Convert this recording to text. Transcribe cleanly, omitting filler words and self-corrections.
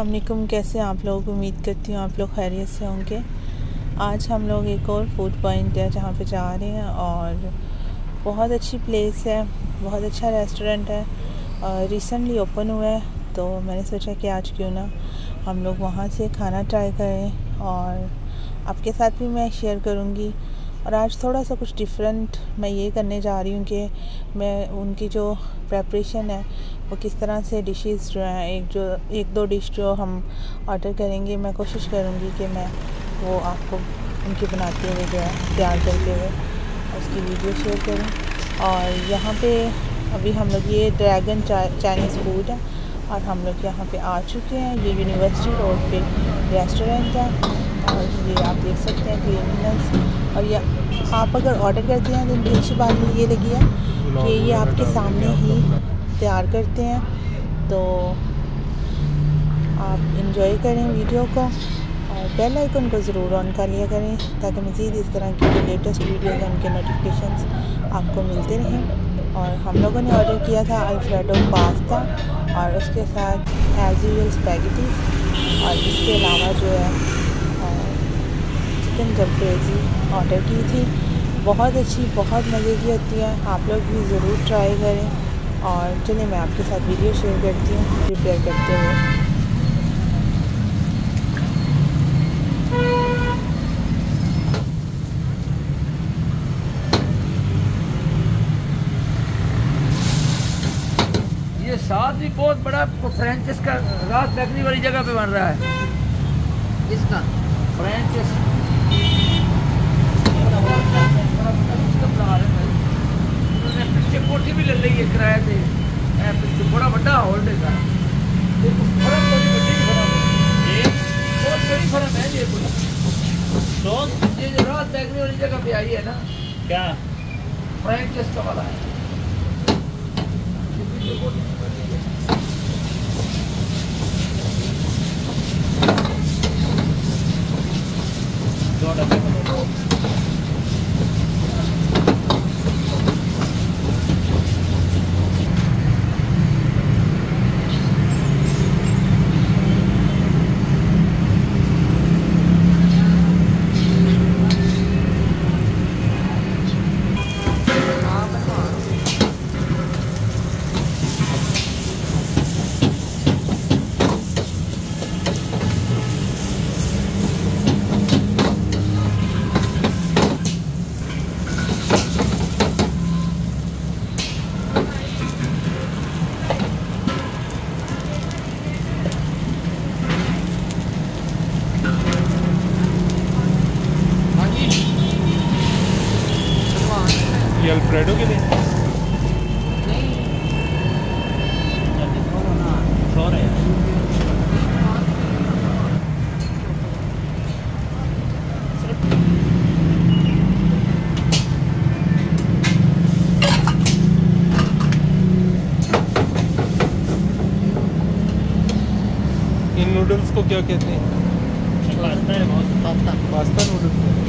अस्सलाम वालेकुम। कैसे आप लोग? उम्मीद करती हूँ आप लोग खैरियत से होंगे। आज हम लोग एक और फूड पॉइंट है जहाँ पे जा रहे हैं और बहुत अच्छी प्लेस है, बहुत अच्छा रेस्टोरेंट है, रिसेंटली ओपन हुआ है। तो मैंने सोचा कि आज क्यों ना हम लोग वहाँ से खाना ट्राई करें और आपके साथ भी मैं शेयर करूँगी। और आज थोड़ा सा कुछ डिफरेंट मैं ये करने जा रही हूँ कि मैं उनकी जो प्रेपरेशन है वो किस तरह से डिशेस जो हैं, एक दो डिश जो हम ऑर्डर करेंगे, मैं कोशिश करूँगी कि मैं वो आपको उनकी बनाते हुए जो है तैयार करते हुए उसकी वीडियो शेयर करूँ। और यहाँ पे अभी हम लोग ये ड्रैगन चाइनीज़ फूड है और हम लोग यहाँ पे आ चुके हैं। ये यूनिवर्सिटी रोड पे रेस्टोरेंट है और ये आप देख सकते हैं क्लीननेस। और ये आप अगर ऑर्डर करते हैं तो इनकी अच्छी बात ये लगी है कि ये आपके सामने ही तैयार करते हैं, तो आप इंजॉय करें वीडियो को और बेल आइकन को ज़रूर ऑन कर लिया करें ताकि मज़ीद इस तरह की जो लेटेस्ट वीडियो हैं उनके नोटिफिकेशंस आपको मिलते रहें। और हम लोगों ने ऑर्डर किया था अल्फ्रेडो पास्ता और उसके साथ एज यूजुअल स्पैगेटी और इसके अलावा जो है चिकन जलपेजी ऑर्डर की थी। बहुत अच्छी, बहुत मज़े की होती है, आप लोग भी ज़रूर ट्राई करें। और चलिए मैं आपके साथ वीडियो शेयर करती हूँ प्रिपेयर करते हुए। ये साथ ही बहुत बड़ा फ्रेंचिस का रात बेकरी वाली जगह पे बन रहा है। इसका फ्रेंचिस पीछे कोठी भी ले ली है किराए पे, पीछे बड़ा बड़ा हॉल है। बहुत बड़ी फर्म है ये कोई तो ये जो रात बेकरी वाली जगह पे आई है ना, क्या फ्रेंचिस का वाला है। ये अल्फ्रेडो के लिए इन नूडल्स को क्या कहते हैं? पास्ता है, पास्ता पास्ता नूडल्स।